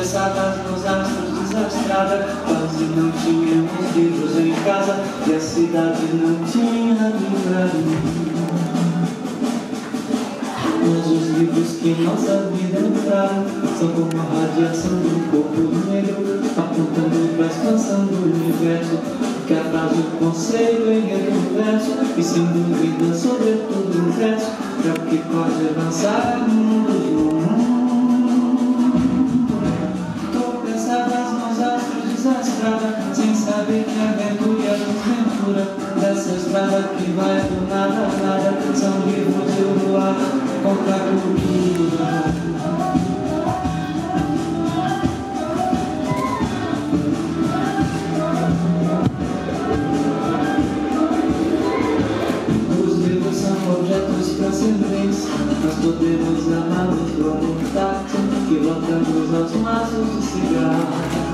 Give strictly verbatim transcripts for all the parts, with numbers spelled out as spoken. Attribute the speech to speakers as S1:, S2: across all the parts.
S1: Tropeçadas nos astros, desastrada, quase não tínhamos livros em casa e a cidade não tinha livraria. Mas os livros que nossa vida entraram são como a radiação de um corpo negro, apontando para a expansão do universo, que atrasa o conceito em reverso e sem dúvida, sobretudo, o verso, para o que pode avançar no mundo do mundo. Tropeçadas nos astros, desastrada, sem saber que a aventura e a desventura dessa estrada que vai do nada a nada são livros e o luar contra a cultura. Objetos transcendentes, nós podemos amá-los como um tato que voltamos aos maços de cigarro.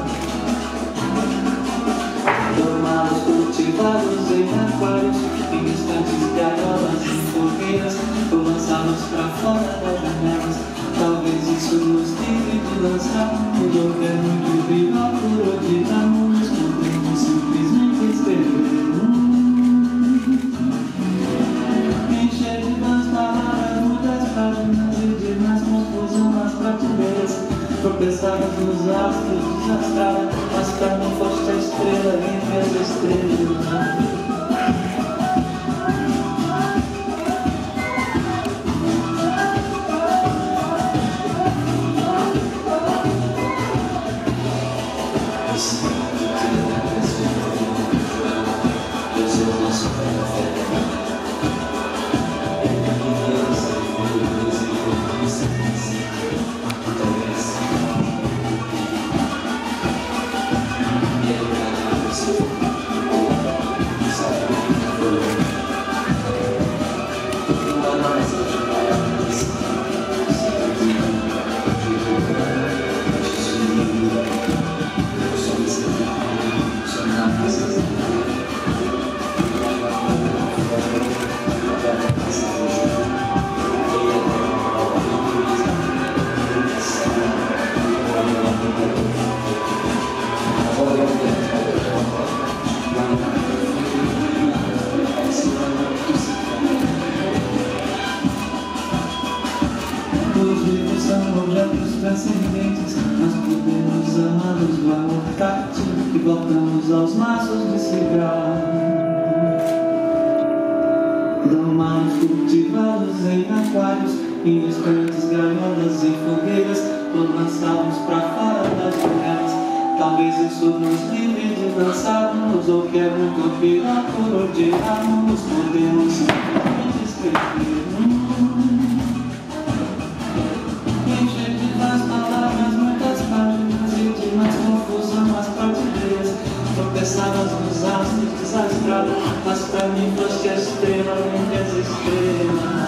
S1: Domá-los, cultivá-los em aquários, em instantes gaiolas e fogueiras, ou lançá-los pra fora das janelas. Talvez isso nos livre de lançar o governo que viva por odiarmos, podemos simplesmente escrever. Tropeçadas nos astros, desastrada, mas pra mim foste a estrela entre as estrelas. Os livros são objetos transcendentes, nós podemos amá-los igual ao tátil e voltamos aos maços de cigarro. Domá-los, cultivá-los em aquários, em estantes, gaiolas e fogueiras, ou lançá-los pra fora das janelas. Talvez isso nos livre de dançarmos, ou que é muito pior por odiarmos, podemos simplesmente escrever. Tropeçadas nos astros, desastrada, mas pra mim foste a estrela entre as estrelas.